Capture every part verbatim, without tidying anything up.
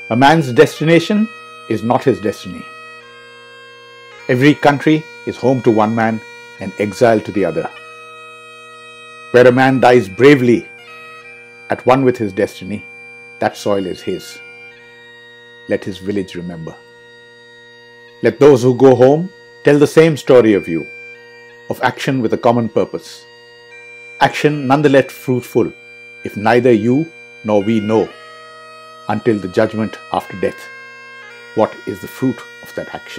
A man's destination is not his destiny. Every country is home to one man and exile to the other. Where a man dies bravely, at one with his destiny, that soil is his. Let his village remember. Let those who go home tell the same story of you, of action with a common purpose. Action nonetheless fruitful, if neither you nor we know, until the judgment after death, what is the fruit of that action.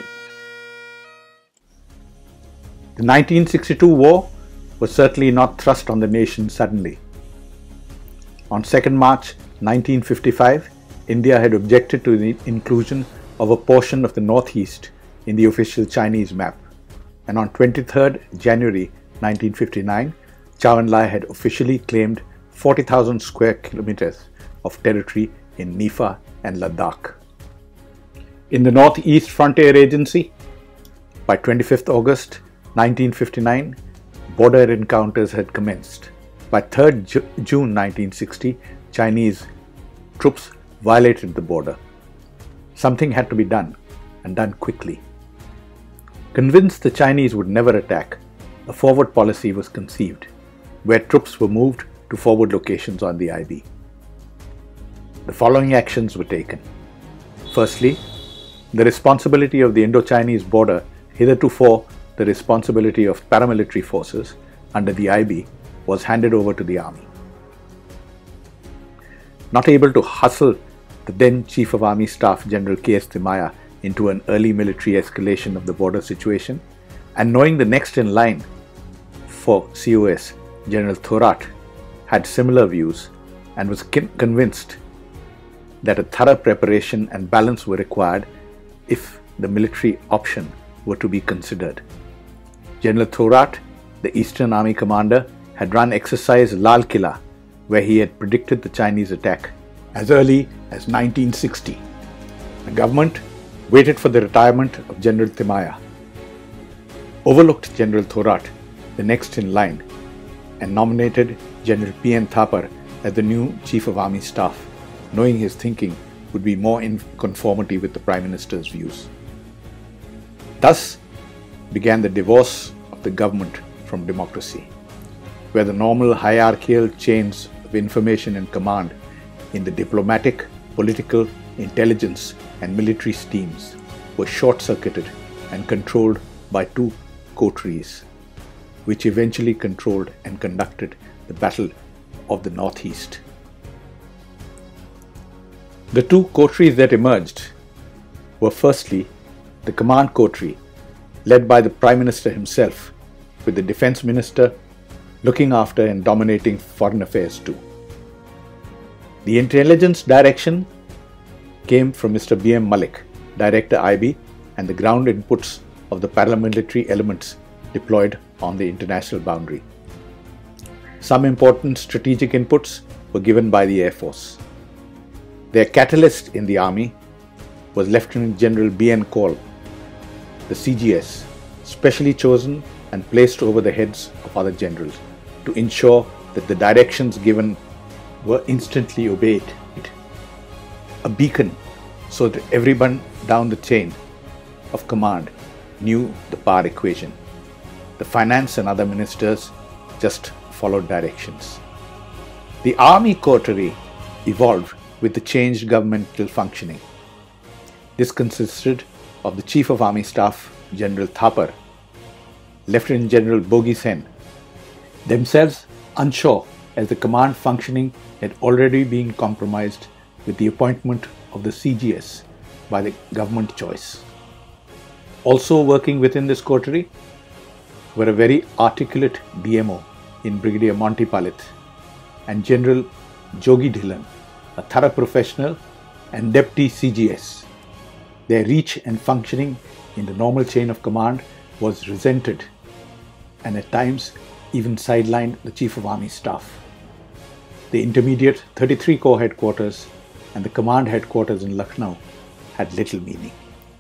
The nineteen sixty-two war was certainly not thrust on the nation suddenly. On second March nineteen fifty-five, India had objected to the inclusion of a portion of the northeast in the official Chinese map, and on twenty-third January nineteen fifty-nine, Chou En-lai had officially claimed forty thousand square kilometers of territory in Nifa and Ladakh. In the Northeast Frontier Agency, by twenty-fifth August nineteen fifty-nine, border encounters had commenced. By third June nineteen sixty, Chinese troops violated the border. Something had to be done, and done quickly. Convinced the Chinese would never attack, a forward policy was conceived, where troops were moved to forward locations on the I B. The following actions were taken. Firstly, the responsibility of the Indo-Chinese border, hitherto the responsibility of paramilitary forces under the I B, was handed over to the army. Not able to hustle the then Chief of Army Staff General K S Thimaia into an early military escalation of the border situation, and knowing the next in line for C O S, General Thorat, had similar views and was convinced that a thorough preparation and balance were required if the military option were to be considered. General Thorat, the Eastern Army commander, had run exercise Lal Killa, where he had predicted the Chinese attack as early as nineteen sixty. The government waited for the retirement of General Thimaia, overlooked General Thorat, the next in line, and nominated General P N Thapar as the new Chief of Army Staff, knowing his thinking would be more in conformity with the Prime Minister's views. Thus began the divorce of the government from democracy, where the normal hierarchical chains of information and command in the diplomatic, political, intelligence and military streams were short-circuited and controlled by two coteries, which eventually controlled and conducted the Battle of the Northeast. The two coteries that emerged were firstly the Command Coterie, led by the Prime Minister himself, with the Defence Minister looking after and dominating foreign affairs too. The intelligence direction came from Mister B M Malik, Director I B, and the ground inputs of the paramilitary elements deployed on the international boundary. Some important strategic inputs were given by the Air Force. Their catalyst in the Army was Lieutenant General B N Kaul, the C G S, specially chosen and placed over the heads of other generals to ensure that the directions given were instantly obeyed. A beacon so that everyone down the chain of command knew the power equation. The finance and other ministers just followed directions. The Army Coterie evolved with the changed governmental functioning. This consisted of the Chief of Army Staff, General Thapar, Lieutenant General Bogi Sen, themselves unsure as the command functioning had already been compromised with the appointment of the C G S by the government choice. Also working within this coterie were a very articulate D M O in Brigadier Monty Palit and General Jogi Dhillon, a thorough professional and Deputy C G S. Their reach and functioning in the normal chain of command was resented and at times even sidelined the Chief of Army Staff. The intermediate thirty-three Corps headquarters and the command headquarters in Lucknow had little meaning.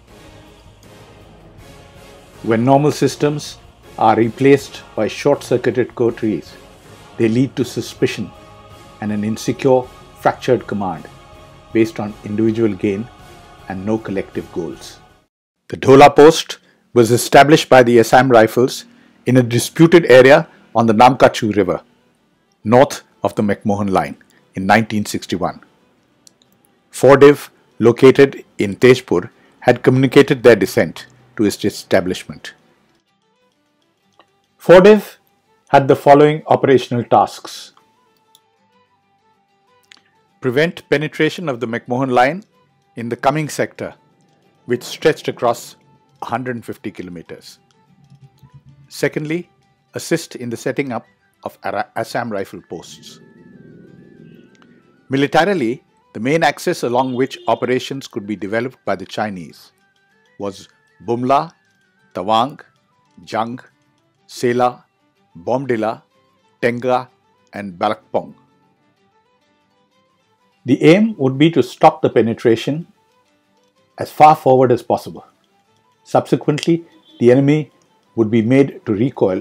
When normal systems are replaced by short-circuited coteries, they lead to suspicion and an insecure, fractured command, based on individual gain and no collective goals. The Dhola post was established by the Assam Rifles in a disputed area on the Namkachu River, north of the McMahon Line, in nineteen sixty-one. Fordiv, located in Tezpur, had communicated their dissent to its establishment. Fordiv had the following operational tasks: prevent penetration of the McMahon Line in the coming sector, which stretched across one hundred fifty kilometers. Secondly, assist in the setting up of Assam Rifle posts. Militarily, the main axis along which operations could be developed by the Chinese was Bumla, Tawang, Jung, Sela, Bomdila, Tenga and Balakpong. The aim would be to stop the penetration as far forward as possible. Subsequently, the enemy would be made to recoil,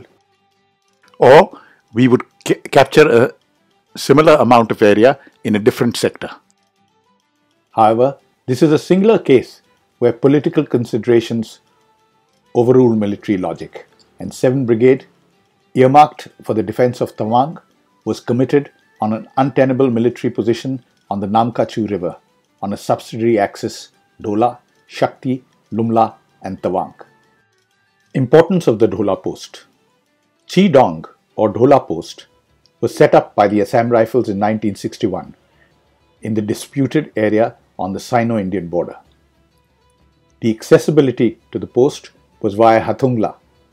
or we would ca- capture a similar amount of area in a different sector. However, this is a singular case where political considerations overruled military logic, and seventh Brigade, earmarked for the defense of Tawang, was committed on an untenable military position on the Namkachu River on a subsidiary axis Dhola, Shakti, Lumla and Tawang. Importance of the Dhola post. Chi Dong or Dhola post was set up by the Assam Rifles in nineteen sixty-one in the disputed area on the Sino Indian border. The accessibility to the post was via Hathungla.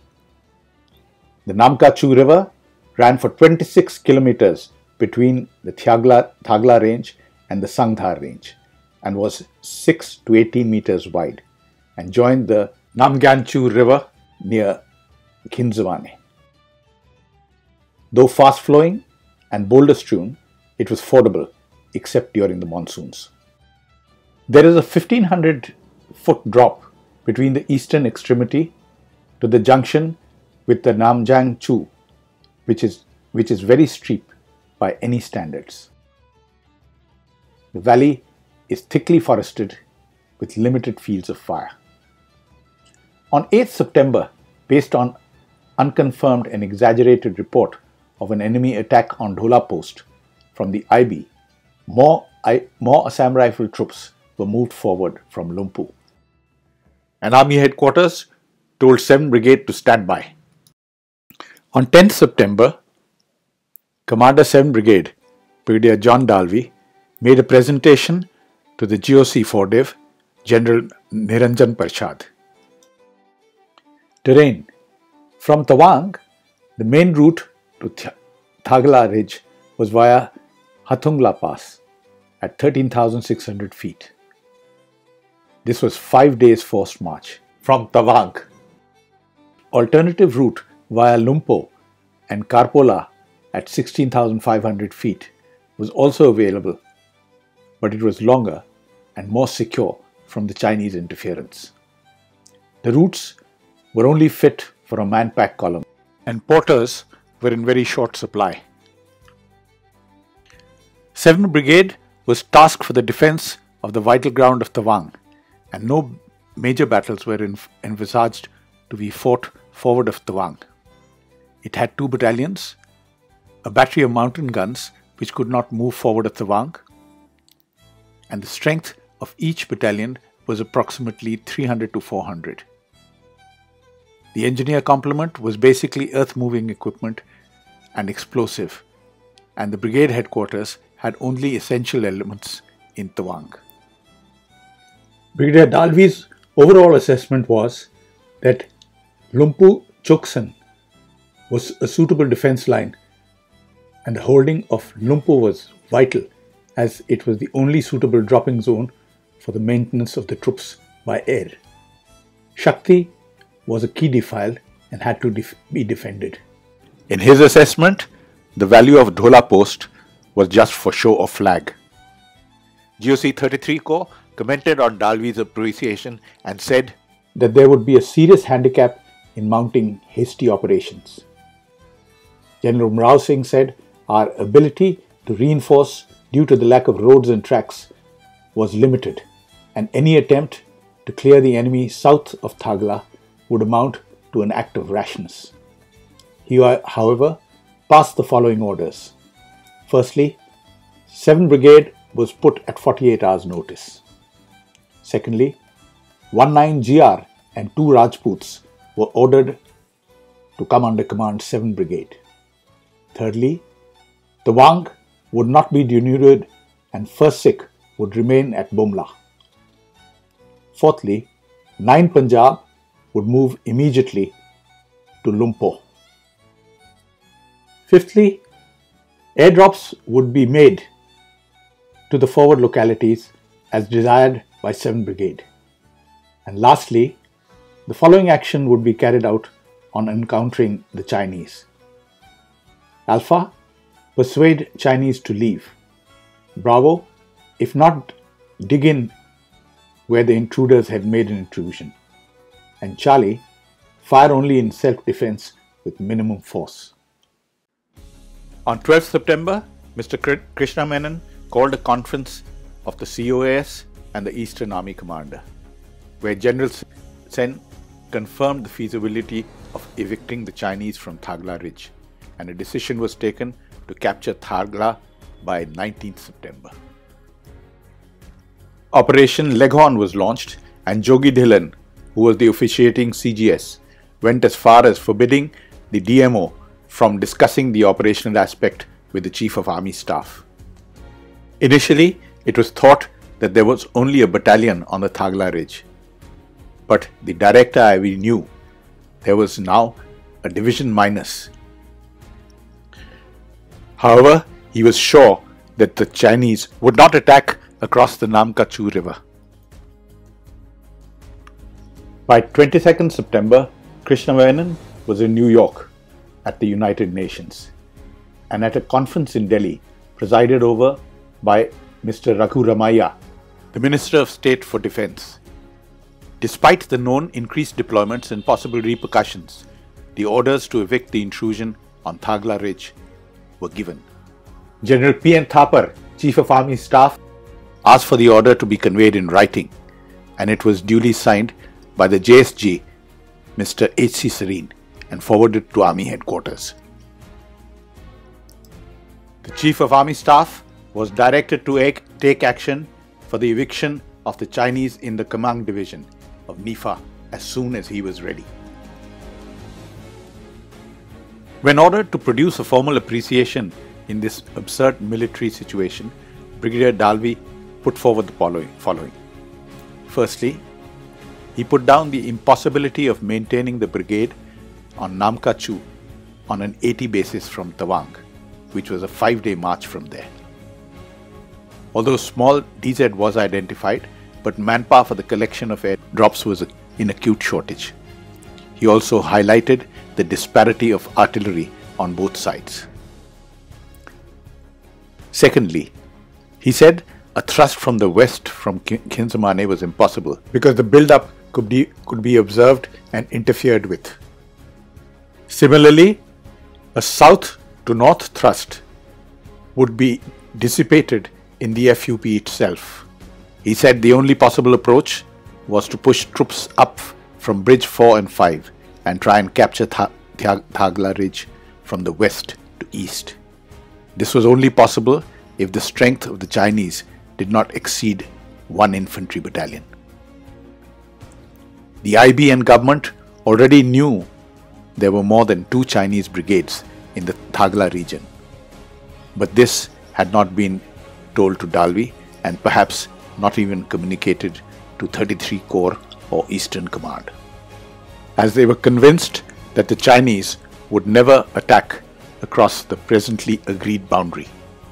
The Namkachu River ran for twenty-six kilometers between the Thagla, Thagla range and the Sangdhar range and was six to eighteen meters wide and joined the Namgyanchu River near Khinzwane. Though fast-flowing and boulder-strewn, it was fordable except during the monsoons. There is a fifteen hundred foot drop between the eastern extremity to the junction with the Namjangchu, which is, which is very steep by any standards. The valley is thickly forested with limited fields of fire. On eighth September, based on unconfirmed and exaggerated report of an enemy attack on Dhola post from the I B, more, I, more Assam Rifle troops were moved forward from Lumpu. And Army headquarters told seventh Brigade to stand by. On tenth September, Commander seventh Brigade, Brigadier John Dalvi, made a presentation to the G O C Fordiv, General Niranjan Parshad. Terrain. From Tawang, the main route to Thagla Ridge was via Hathungla Pass at thirteen thousand six hundred feet. This was five days forced march from Tawang. Alternative route via Lumpo and Karpola at sixteen thousand five hundred feet was also available, but it was longer and more secure from the Chinese interference. The routes were only fit for a man-pack column, and porters were in very short supply. seventh Brigade was tasked for the defense of the vital ground of Tawang, and no major battles were env- envisaged to be fought forward of Tawang. It had two battalions, a battery of mountain guns which could not move forward of Tawang, and the strength of each battalion was approximately three hundred to four hundred. The engineer complement was basically earth-moving equipment and explosive, and the brigade headquarters had only essential elements in Tawang. Brigadier Dalvi's overall assessment was that Lumpu Choksan was a suitable defense line, and the holding of Lumpu was vital as it was the only suitable dropping zone for the maintenance of the troops by air. Shakti was a key defile and had to def- be defended. In his assessment, the value of Dhola post was just for show of flag. G O C thirty-three Corps commented on Dalvi's appreciation and said that there would be a serious handicap in mounting hasty operations. General Rao Singh said, "Our ability to reinforce due to the lack of roads and tracks was limited, and any attempt to clear the enemy south of Thagla would amount to an act of rashness. He, however, passed the following orders. Firstly, seventh Brigade was put at forty-eight hours notice. Secondly, nineteen G R and two Rajputs were ordered to come under command seventh Brigade. Thirdly, Tawang would not be denuded and first Sikh would remain at Bumla. Fourthly, ninth Punjab would move immediately to Lumpo. Fifthly, airdrops would be made to the forward localities as desired by seventh Brigade. And lastly, the following action would be carried out on encountering the Chinese. Alpha, persuade Chinese to leave. Bravo, if not, dig in where the intruders had made an intrusion. And Charlie, fire only in self-defense with minimum force. On twelfth September, Mister Krishna Menon called a conference of the C O A S and the Eastern Army Commander, where General Sen confirmed the feasibility of evicting the Chinese from Thagla Ridge, and a decision was taken to capture Thagla by nineteenth September. Operation Leghorn was launched, and Jogi Dhillon, who was the officiating C G S, went as far as forbidding the D M O from discussing the operational aspect with the Chief of Army Staff. Initially, it was thought that there was only a battalion on the Thagla Ridge, but the Director I V knew there was now a division minus. However, he was sure that the Chinese would not attack across the Namkachu River. By twenty-second September, Krishna Menon was in New York at the United Nations and at a conference in Delhi presided over by Mister Raghu Ramaiah, the Minister of State for Defense. Despite the known increased deployments and possible repercussions, the orders to evict the intrusion on Thagla Ridge were given. General P N Thapar, Chief of Army Staff, asked for the order to be conveyed in writing, and it was duly signed by the J S G, Mister H C Serene, and forwarded to Army Headquarters. The Chief of Army Staff was directed to take action for the eviction of the Chinese in the Kamang Division of N I F A as soon as he was ready. When ordered to produce a formal appreciation in this absurd military situation, Brigadier Dalvi put forward the following. Firstly, he put down the impossibility of maintaining the brigade on Namkachu on an eighty basis from Tawang, which was a five-day march from there. Although small D Z was identified, but manpower for the collection of air drops was in acute shortage. He also highlighted the disparity of artillery on both sides. Secondly, he said a thrust from the west from Kinsamane was impossible because the build-up could be, could be observed and interfered with. Similarly, a south to north thrust would be dissipated in the F U P itself. He said the only possible approach was to push troops up from Bridge four and five and try and capture Tha Tha Thagla Ridge from the west to east. This was only possible if the strength of the Chinese did not exceed one infantry battalion. The I B and government already knew there were more than two Chinese brigades in the Thagla region, but this had not been told to Dalvi and perhaps not even communicated to thirty-three Corps or Eastern Command, as they were convinced that the Chinese would never attack across the presently agreed boundary.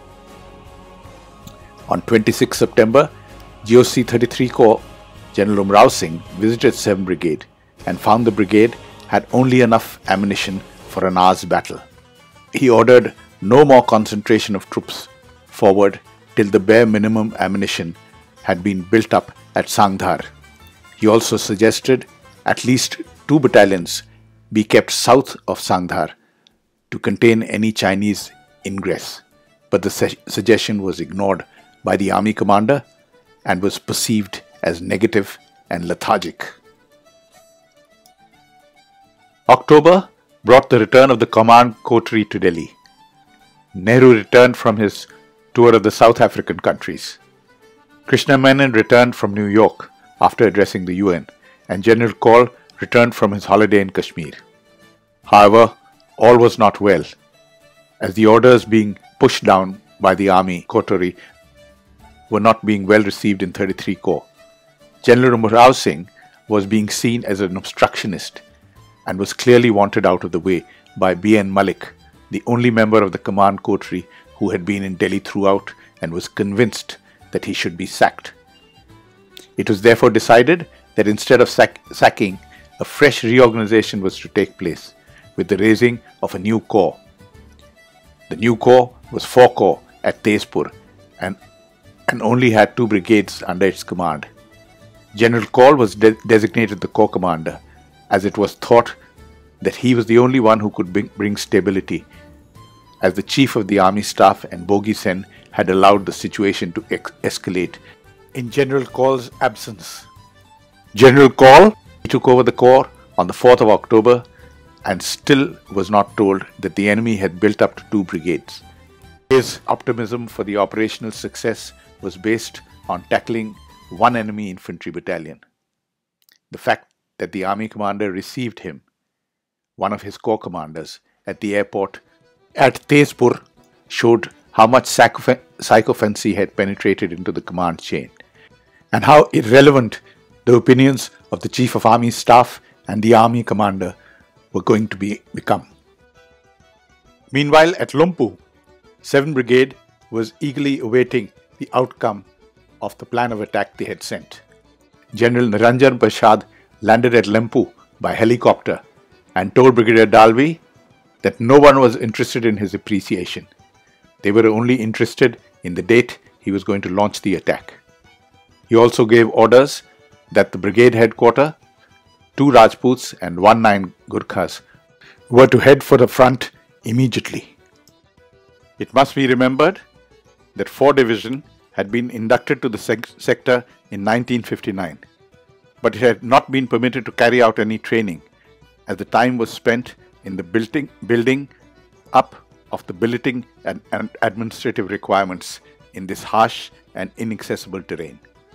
On twenty-sixth September, G O C thirty-three Corps General Umrao Singh visited seventh Brigade and found the brigade had only enough ammunition for an hour's battle. He ordered no more concentration of troops forward till the bare minimum ammunition had been built up at Sangdhar. He also suggested at least two battalions be kept south of Sangdhar to contain any Chinese ingress, but the su- suggestion was ignored by the army commander and was perceived as negative and lethargic. October brought the return of the command coterie to Delhi. Nehru returned from his tour of the South African countries. Krishna Menon returned from New York after addressing the U N, and General Kaul returned from his holiday in Kashmir. However, all was not well, as the orders being pushed down by the army coterie were not being well received in thirty-three Corps. General Rao Singh was being seen as an obstructionist and was clearly wanted out of the way by B N Malik, the only member of the command coterie who had been in Delhi throughout and was convinced that he should be sacked. It was therefore decided that instead of sack sacking, a fresh reorganization was to take place with the raising of a new corps. The new corps was four corps at Tezpur and, and only had two brigades under its command. General Kaul was de designated the corps commander, as it was thought that he was the only one who could bring, bring stability, as the chief of the army staff and Bogi Sen had allowed the situation to ex escalate in General Kaul's absence. General Kaul took over the corps on the fourth of October and still was not told that the enemy had built up to two brigades. His optimism for the operational success was based on tackling one enemy infantry battalion. The fact that the army commander received him, one of his corps commanders, at the airport at Tezpur showed how much sycophancy had penetrated into the command chain, and how irrelevant the opinions of the Chief of Army Staff and the Army Commander were going to be become. Meanwhile, at Lumpu, seventh Brigade was eagerly awaiting the outcome of the plan of attack they had sent. General Niranjan Prasad landed at Lumpu by helicopter and told Brigadier Dalvi that no one was interested in his appreciation. They were only interested in the date he was going to launch the attack. He also gave orders that the brigade headquarters, two Rajputs and one nine Gurkhas, were to head for the front immediately. It must be remembered that four Division had been inducted to the sec sector in nineteen fifty-nine, but it had not been permitted to carry out any training, as the time was spent in the building, building up of the billeting and, and administrative requirements in this harsh and inaccessible terrain.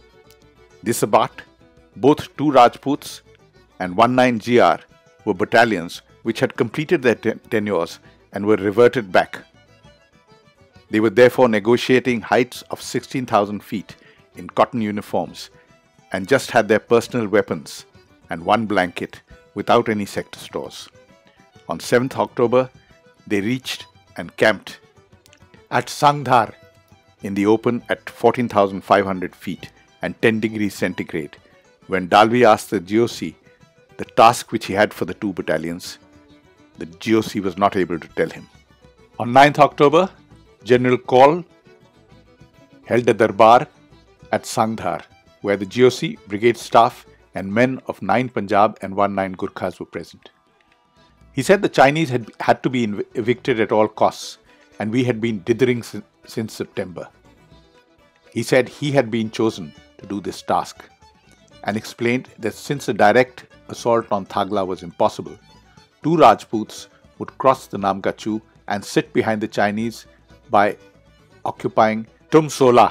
This abat, both two Rajputs and one nine G R were battalions which had completed their ten tenures and were reverted back. They were therefore negotiating heights of sixteen thousand feet in cotton uniforms and just had their personal weapons and one blanket without any sector stores. On seventh October, they reached and camped at Sangdhar in the open at fourteen thousand five hundred feet and ten degrees centigrade, when Dalvi asked the G O C the task which he had for the two battalions. The G O C was not able to tell him. On ninth October, General Kaul held a darbar at Sangdhar, where the G O C, brigade staff and men of nine Punjab and one nine Gurkhas were present. He said the Chinese had, had to be evicted at all costs, and we had been dithering since, since September. He said he had been chosen to do this task, and explained that since a direct assault on Thagla was impossible, two Rajputs would cross the Namgachu and sit behind the Chinese by occupying Tumsola.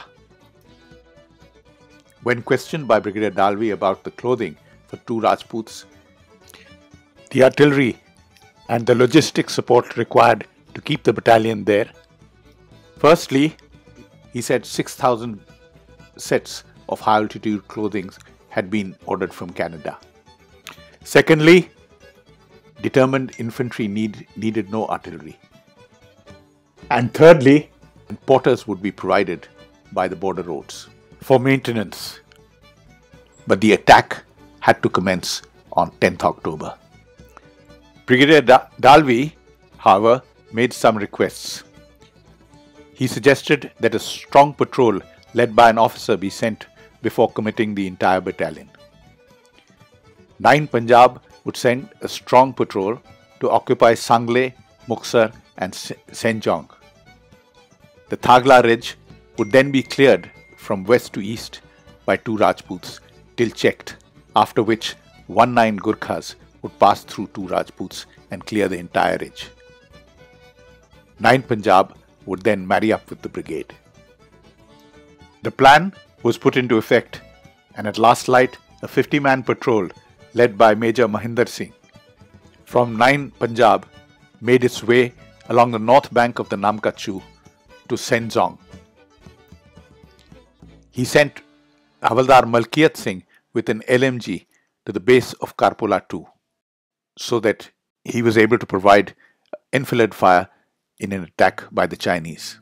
When questioned by Brigadier Dalvi about the clothing for two Rajputs, the artillery and the logistic support required to keep the battalion there, firstly, he said six thousand sets of high-altitude clothing had been ordered from Canada. Secondly, determined infantry need, needed no artillery. And thirdly, porters would be provided by the border roads for maintenance. But the attack had to commence on tenth October. Brigadier da Dalvi, however, made some requests. He suggested that a strong patrol led by an officer be sent before committing the entire battalion. nine Punjab would send a strong patrol to occupy Sangle, Muxar and Senjong. The Thagla Ridge would then be cleared from west to east by two Rajputs till checked, after which nineteen Gurkhas would pass through two Rajputs and clear the entire ridge. nine Punjab would then marry up with the brigade. The plan was put into effect, and at last light a fifty-man patrol led by Major Mahinder Singh from nine Punjab made its way along the north bank of the Namkachu to Senzong. He sent Havaldar Malkiyat Singh with an L M G to the base of Karpola two, so that he was able to provide enfilade fire in an attack by the Chinese.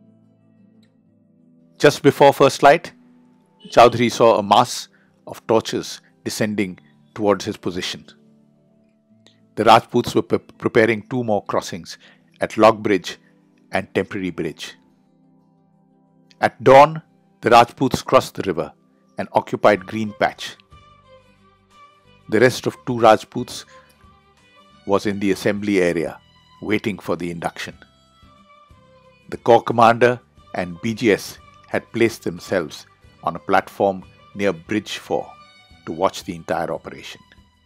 Just before first light, Chowdhury saw a mass of torches descending towards his position. The Rajputs were pre preparing two more crossings at Log Bridge and Temporary Bridge. At dawn, the Rajputs crossed the river and occupied Green Patch. The rest of two Rajputs was in the assembly area, waiting for the induction. The corps commander and B G S had placed themselves on a platform near Bridge four to watch the entire operation.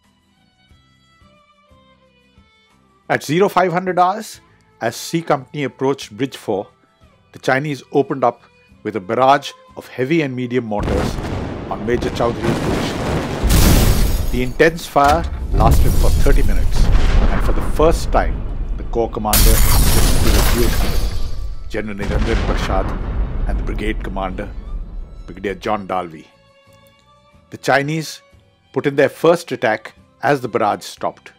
At oh five hundred hours, as C Company approached Bridge four, the Chinese opened up with a barrage of heavy and medium mortars on Major Chowdhury's position. The intense fire lasted for thirty minutes, and for the first time, the corps commander listened to the dual command, General Niranjan Prasad, and the brigade commander, Brigadier John Dalvi. The Chinese put in their first attack as the barrage stopped.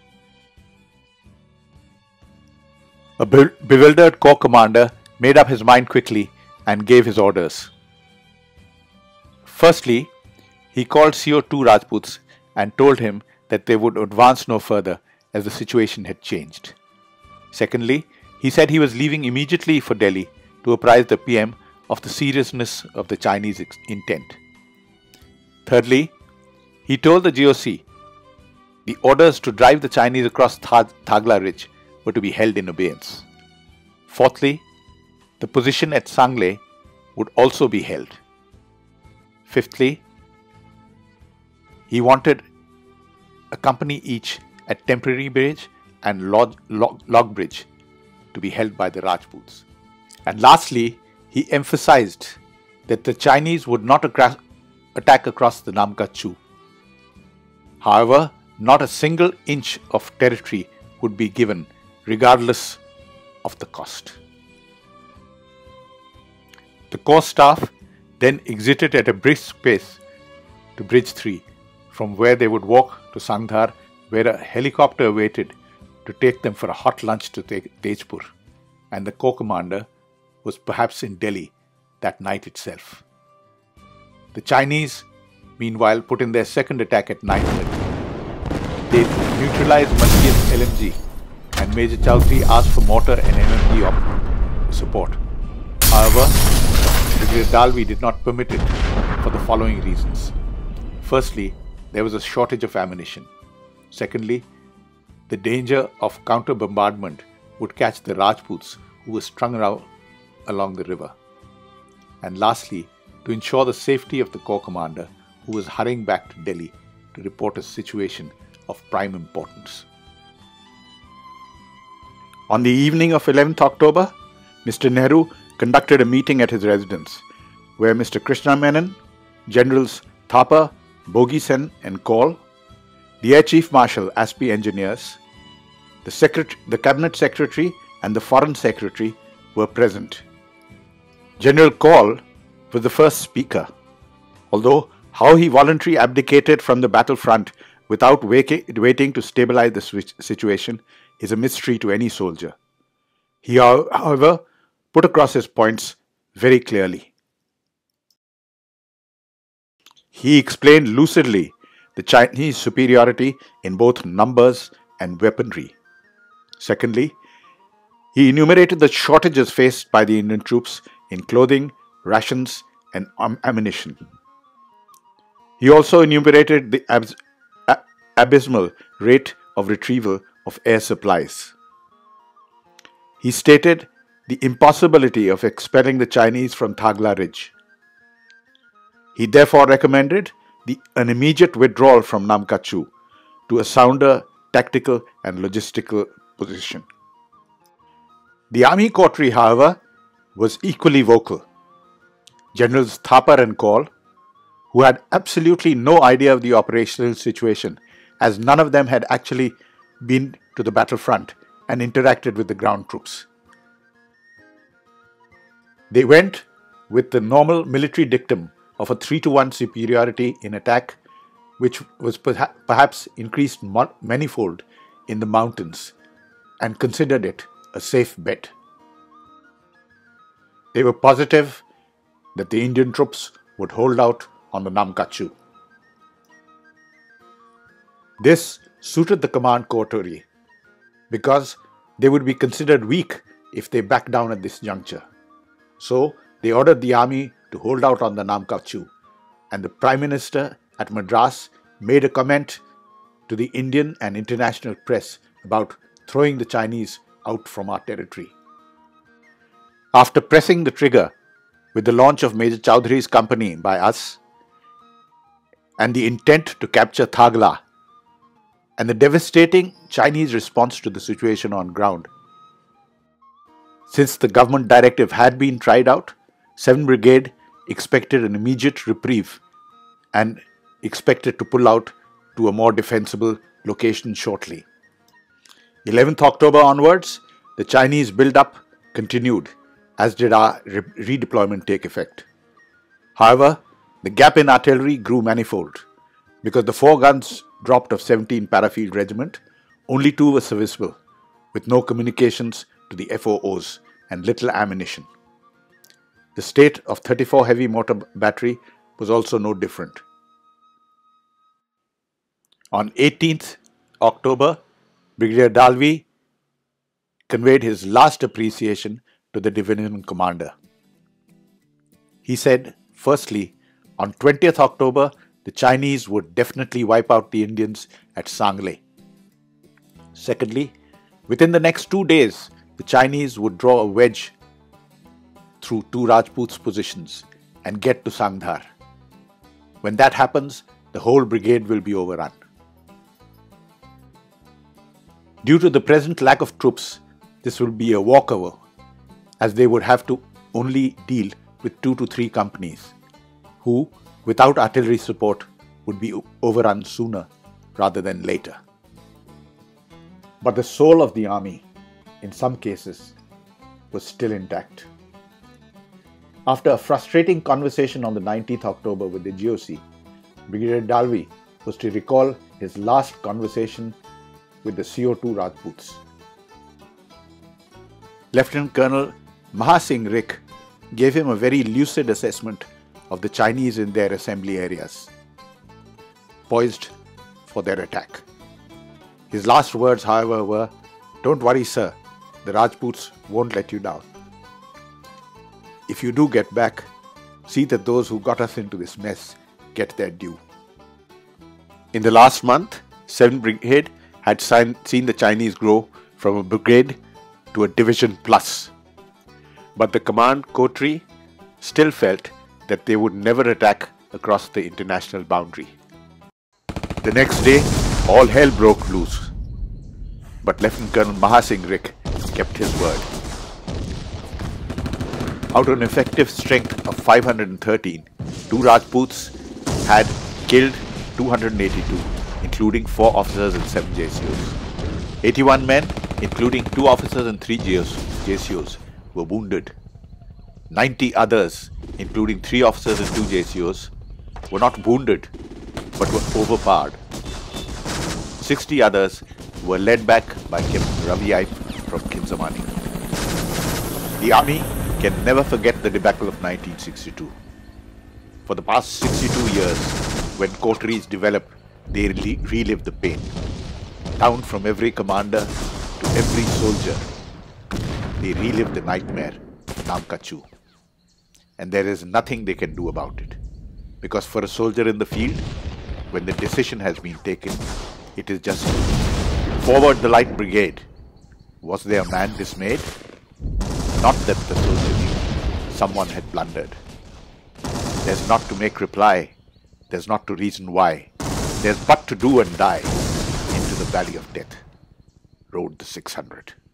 A bewildered corps commander made up his mind quickly and gave his orders. Firstly, he called C O two Rajputs and told him that they would advance no further as the situation had changed. Secondly, he said he was leaving immediately for Delhi to apprise the P M of the seriousness of the Chinese intent. Thirdly, he told the G O C the orders to drive the Chinese across Thagla Ridge were to be held in abeyance. Fourthly, the position at Sangle would also be held. Fifthly, he wanted a company each at Temporary Bridge and Log, Log, Log Bridge to be held by the Rajputs. And lastly, he emphasized that the Chinese would not across, attack across the Namkachu. However, not a single inch of territory would be given, regardless of the cost. The corps staff then exited at a brisk pace to Bridge three, from where they would walk to Sangdhar, where a helicopter awaited to take them for a hot lunch to Tejpur, and the corps commander was perhaps in Delhi that night itself. The Chinese, meanwhile, put in their second attack at nine thirty. They neutralized Malkiyat's L M G, and Major Chowdhury asked for mortar and M M P op support. However, Brigadier Dalvi did not permit it for the following reasons. Firstly, there was a shortage of ammunition. Secondly, the danger of counter-bombardment would catch the Rajputs who were strung around along the river. And lastly, to ensure the safety of the corps commander who was hurrying back to Delhi to report a situation of prime importance. On the evening of eleventh October, Mister Nehru conducted a meeting at his residence, where Mister Krishna Menon, Generals Thapa, Bogi Sen and Kaul, the Air Chief Marshal, A S P Engineers, the, Secretary, the Cabinet Secretary and the Foreign Secretary were present. General Kaul was the first speaker, although how he voluntarily abdicated from the battlefront without waiting to stabilize the situation is a mystery to any soldier. He, however, put across his points very clearly. He explained lucidly the Chinese superiority in both numbers and weaponry. Secondly, he enumerated the shortages faced by the Indian troops in clothing, rations, and ammunition. He also enumerated the ab abysmal rate of retrieval of air supplies. He stated the impossibility of expelling the Chinese from Thagla Ridge. He therefore recommended the, an immediate withdrawal from Nam Kachou to a sounder tactical and logistical position. The army coterie, however, was equally vocal. Generals Thapar and Kaul, who had absolutely no idea of the operational situation, as none of them had actually been to the battlefront and interacted with the ground troops. They went with the normal military dictum of a three to one superiority in attack, which was perha- perhaps increased manifold in the mountains, and considered it a safe bet. They were positive that the Indian troops would hold out on the Nam Kachou. This suited the command coterie because they would be considered weak if they backed down at this juncture. So they ordered the army to hold out on the Nam Kachou, and the Prime Minister at Madras made a comment to the Indian and international press about throwing the Chinese out from our territory. After pressing the trigger with the launch of Major Chowdhury's company by us, and the intent to capture Thagla, and the devastating Chinese response to the situation on ground, since the government directive had been tried out, seventh Brigade expected an immediate reprieve and expected to pull out to a more defensible location shortly. eleventh October onwards, the Chinese build-up continued, as did our re- redeployment take effect. However, the gap in artillery grew manifold. Because the four guns dropped of seventeen Parafield Regiment, only two were serviceable, with no communications to the F O Os and little ammunition. The state of thirty-four Heavy Mortar Battery was also no different. On eighteenth October, Brigadier Dalvi conveyed his last appreciation to the division commander. He said, firstly, on twentieth October, the Chinese would definitely wipe out the Indians at Sangle. Secondly, within the next two days, the Chinese would draw a wedge through two Rajputs' positions and get to Sangdhar. When that happens, the whole brigade will be overrun. Due to the present lack of troops, this will be a walkover, as they would have to only deal with two to three companies, who, without artillery support, would be overrun sooner rather than later. But the soul of the army, in some cases, was still intact. After a frustrating conversation on the nineteenth October with the G O C, Brigadier Dalvi was to recall his last conversation with the C O two Rajputs. Lieutenant Colonel Mahasingh Rik gave him a very lucid assessment of the Chinese in their assembly areas, poised for their attack. His last words, however, were, "Don't worry, sir, the Rajputs won't let you down. If you do get back, see that those who got us into this mess get their due." In the last month, seventh Brigade had seen the Chinese grow from a brigade to a division plus. But the command coterie still felt that they would never attack across the international boundary. The next day, all hell broke loose. But Lieutenant Colonel Mahasingh Rik kept his word. Out of an effective strength of five hundred thirteen, two Rajputs had killed two hundred eighty-two, including four officers and seven J C Os. eighty-one men, including two officers and three J C Os, were wounded. ninety others, including three officers and two J C Os, were not wounded but were overpowered. sixty others were led back by Captain Ravi Aip from Kinzamani. The army can never forget the debacle of nineteen sixty-two. For the past sixty-two years, when coteries develop, they re- relive the pain. Down from every commander to every soldier, they relive the nightmare, Nam Kachou. And there is nothing they can do about it. Because for a soldier in the field, when the decision has been taken, it is just forward the light brigade. Was there a man dismayed? Not that the soldier knew someone had blundered. There's not to make reply, there's not to reason why, there's but to do and die. Into the valley of death rode the six hundred.